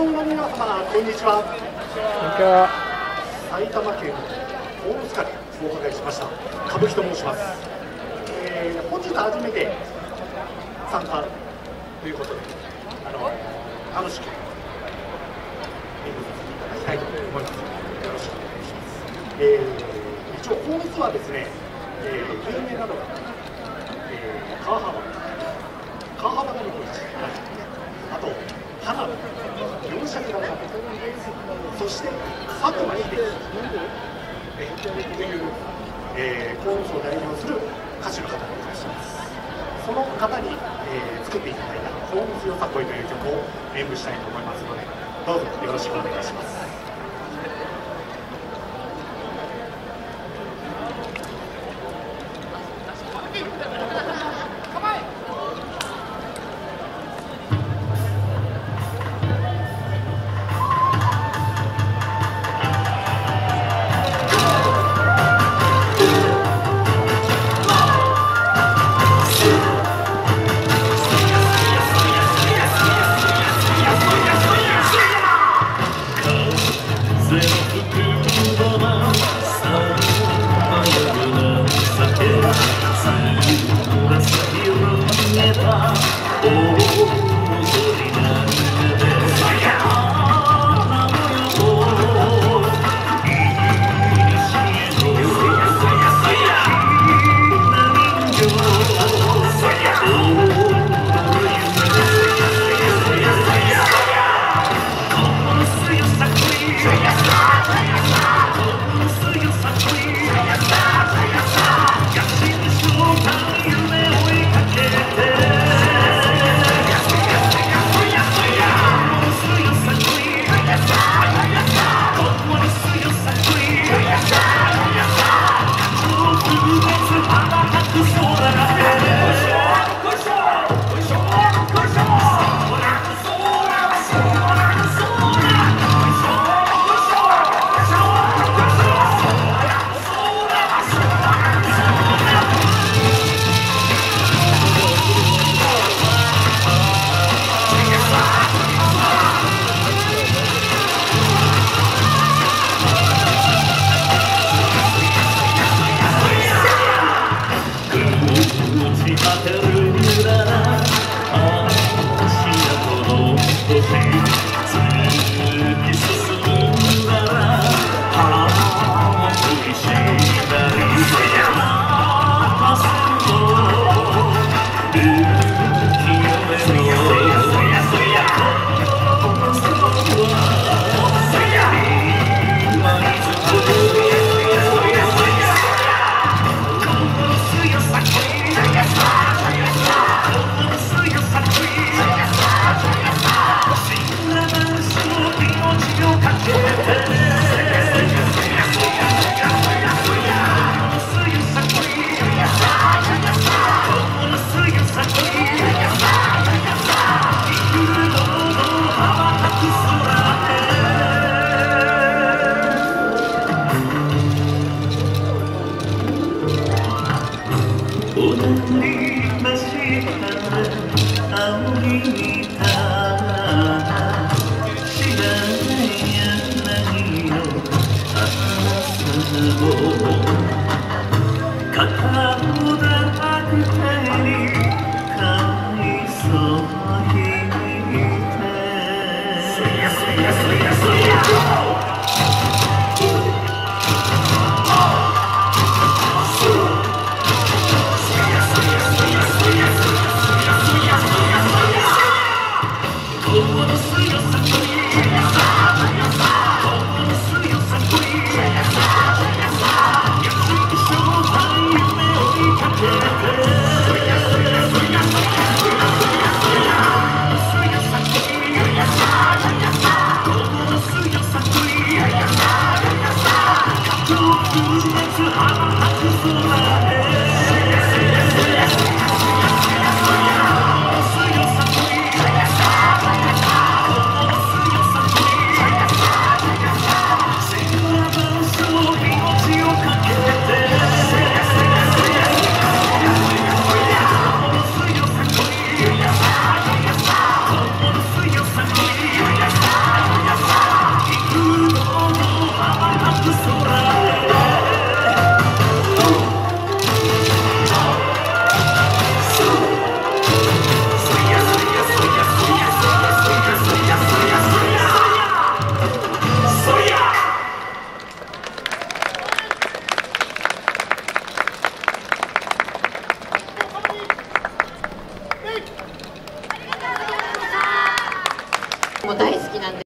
の皆様、こんにちは。埼玉県大塚でお伺いしました歌舞伎と申します。本日初めて参加ということで、楽しく演舞させていただきたいと思います。よろしくお願いします。一応本日はですね、有名なのが、川幅が残りました。あと花火、四尺がかけそして佐久間秀樹という、河野を代表する歌手の方がいらっしゃいます。その方に、作っていただいた「河野よさこい」という曲を演舞したいと思いますので、どうぞよろしくお願いします。 片